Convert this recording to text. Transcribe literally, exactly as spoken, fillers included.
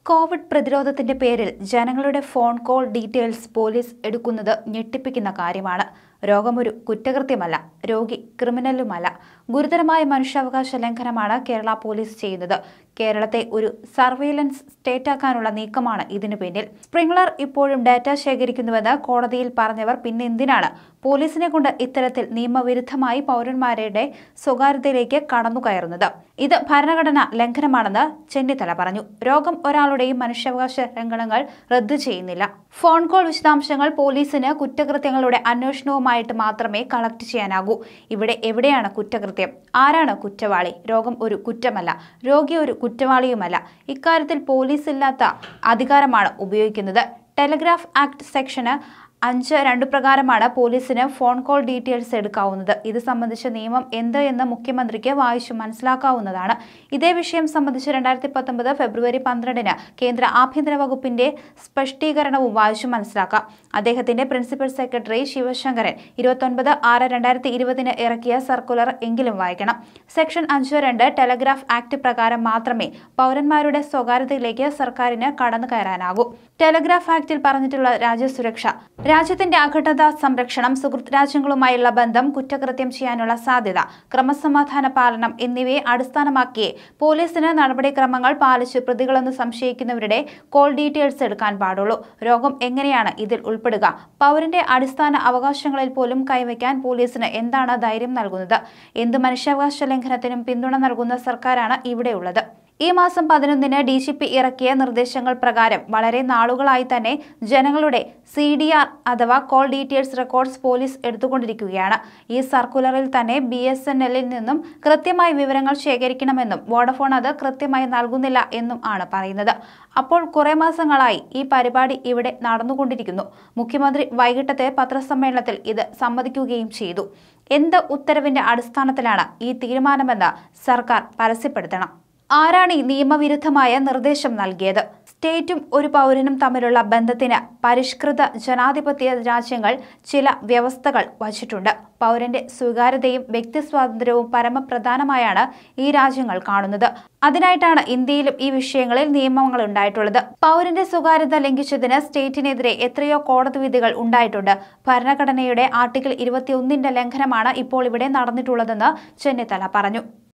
Covid പ്രതിരോധത്തിന്റെ പേരിൽ ജനങ്ങളുടെ ഫോൺ കോൾ ഡീറ്റെയിൽസ് പോലീസ് എടുക്കുന്നത് ഞെട്ടിപ്പിക്കുന്ന കാര്യമാണ്. രോഗമൊരു കുറ്റകൃത്യമല്ല, രോഗി ക്രിമിനലുമല്ല. ഗുരുതരമായ മനുഷ്യാവകാശ ലംഘനമാണ് കേരള പോലീസ് ചെയ്യുന്നത്. കേരളത്തെ ഒരു സർവൈലൻസ് സ്റ്റേറ്റാക്കാനുള്ള നീക്കമാണ് ഇതിനു പിന്നിൽ. സ്പ്രിംഗ്ലർ ഇപ്പോഴും ഡാറ്റ ശേഖരിക്കുന്നുവെന്ന് കോടതിയിൽ പറഞ്ഞവർ പിന്നെ എന്തിനാണ് പോലീസിനെ കൊണ്ട് ഇത്തരത്തിൽ നിയമവിരുദ്ധമായി പൗരന്മാരുടെ സ്വകാര്യതയിലേക്ക് കടന്നുകയറുന്നത്? ഇത് ഭരണഘടനാ ലംഘനമാണെന്ന് ചെന്നിത്തല പറഞ്ഞു. രോഗം ഒരാളുടെയും മനുഷ്യാവകാശ ലംഘനങ്ങൾ റദ്ദു ചെയ്യുന്നില്ല. ഫോൺ കോൾ വിശദാംശങ്ങൾ പോലീസിന് കുറ്റകൃത്യങ്ങളുടെ അന്വേഷണവുമായിട്ട് മാത്രമേ കളക്ട് ചെയ്യാനാകൂ. ഇവിടെ എവിടെയാണ് കുറ്റകൃത്യം? ആരാണ് കുറ്റവാളി? രോഗം ഒരു കുറ്റമല്ല, രോഗി ഒരു കുറ്റവാളിയുമല്ല. ഇക്കാര്യത്തിൽ പോലീസ് ഇല്ലാത്ത അധികാരമാണ് ഉപയോഗിക്കുന്നത്. ടെലിഗ്രാഫ് ആക്ട് സെക്ഷന് അഞ്ച് രണ്ട് പ്രകാരമാണ് പോലീസിന് ഫോൺ കോൾ ഡീറ്റെയിൽസ് എടുക്കാവുന്നത്. ഇത് സംബന്ധിച്ച നിയമം എന്ത് എന്ന് മുഖ്യമന്ത്രിക്ക് വായിച്ചു മനസ്സിലാക്കാവുന്നതാണ്. ഇതേ വിഷയം സംബന്ധിച്ച് രണ്ടായിരത്തി പത്തൊമ്പത് ഫെബ്രുവരി പന്ത്രണ്ടിന് കേന്ദ്ര ആഭ്യന്തര വകുപ്പിന്റെ സ്പഷ്ടീകരണവും വായിച്ചു മനസ്സിലാക്കാം. അദ്ദേഹത്തിന്റെ പ്രിൻസിപ്പൽ സെക്രട്ടറി ശിവശങ്കരൻ ഇരുപത്തൊൻപത് ആറ് രണ്ടായിരത്തി ഇരുപതിന് ഇറക്കിയ സർക്കുലർ എങ്കിലും വായിക്കണം. സെക്ഷൻ അഞ്ച് രണ്ട് ടെലിഗ്രാഫ് ആക്ട് പ്രകാരം മാത്രമേ പൗരന്മാരുടെ സ്വകാര്യതയിലേക്ക് സർക്കാരിന് കടന്നു കയറാനാകൂ. ടെലിഗ്രാഫ് ആക്ടിൽ പറഞ്ഞിട്ടുള്ള രാജ്യസുരക്ഷ, രാജ്യത്തിന്റെ അഖണ്ഡത സംരക്ഷണം, സുഹൃത്ത് രാജ്യങ്ങളുമായുള്ള ബന്ധം, കുറ്റകൃത്യം ചെയ്യാനുള്ള സാധ്യത, ക്രമസമാധാന പാലനം എന്നിവയെ അടിസ്ഥാനമാക്കിയേ പോലീസിന് നടപടിക്രമങ്ങൾ പാലിച്ച് പ്രതികളെന്ന് സംശയിക്കുന്നവരുടെ കോൾ ഡീറ്റെയിൽസ് എടുക്കാൻ പാടുള്ളൂ. രോഗം എങ്ങനെയാണ് ഇതിൽ ഉൾപ്പെടുക? പൗരന്റെ അടിസ്ഥാന അവകാശങ്ങളിൽ പോലും കൈവയ്ക്കാൻ പോലീസിന് എന്താണ് ധൈര്യം നൽകുന്നത്? എന്ത് മനുഷ്യാവകാശ ലംഘനത്തിനും പിന്തുണ നൽകുന്ന സർക്കാരാണ് ഇവിടെയുള്ളത്? ഈ മാസം പതിനൊന്നിന് ഡി ജി പി ഇറക്കിയ നിർദ്ദേശങ്ങൾ പ്രകാരം വളരെ നാളുകളായി തന്നെ ജനങ്ങളുടെ സി ഡി ആർ അഥവാ കോൾ ഡീറ്റെയിൽസ് റെക്കോർഡ്സ് പോലീസ് എടുത്തുകൊണ്ടിരിക്കുകയാണ്. ഈ സർക്കുലറിൽ തന്നെ ബി എസ് എൻ എല്ലിൽ നിന്നും കൃത്യമായി വിവരങ്ങൾ ശേഖരിക്കണമെന്നും വോഡഫോൺ അത് കൃത്യമായി നൽകുന്നില്ല എന്നും ആണ് പറയുന്നത്. അപ്പോൾ കുറെ മാസങ്ങളായി ഈ പരിപാടി ഇവിടെ നടന്നുകൊണ്ടിരിക്കുന്നു. മുഖ്യമന്ത്രി വൈകിട്ടത്തെ പത്രസമ്മേളനത്തിൽ ഇത് സമ്മതിക്കുകയും ചെയ്തു. എന്ത് ഉത്തരവിന്റെ അടിസ്ഥാനത്തിലാണ് ഈ തീരുമാനമെന്ന് സർക്കാർ പരസ്യപ്പെടുത്തണം. ആരാണ് ഈ നിയമവിരുദ്ധമായ നിർദ്ദേശം നൽകിയത്? സ്റ്റേറ്റും ഒരു പൗരനും തമ്മിലുള്ള ബന്ധത്തിന് പരിഷ്കൃത ജനാധിപത്യ രാജ്യങ്ങൾ ചില വ്യവസ്ഥകൾ വച്ചിട്ടുണ്ട്. പൗരന്റെ സ്വകാര്യതയും വ്യക്തി സ്വാതന്ത്ര്യവും പരമപ്രധാനമായാണ് ഈ രാജ്യങ്ങൾ കാണുന്നത്. അതിനായിട്ടാണ് ഇന്ത്യയിലും ഈ വിഷയങ്ങളിൽ നിയമങ്ങൾ ഉണ്ടായിട്ടുള്ളത്. പൗരന്റെ സ്വകാര്യത ലംഘിച്ചതിന് സ്റ്റേറ്റിനെതിരെ എത്രയോ കോടതി വിധികൾ ഉണ്ടായിട്ടുണ്ട്. ഭരണഘടനയുടെ ആർട്ടിക്കിൾ ഇരുപത്തി ഒന്നിന്റെ ലംഘനമാണ് ഇപ്പോൾ ഇവിടെ നടന്നിട്ടുള്ളതെന്ന് ചെന്നിത്തല പറഞ്ഞു.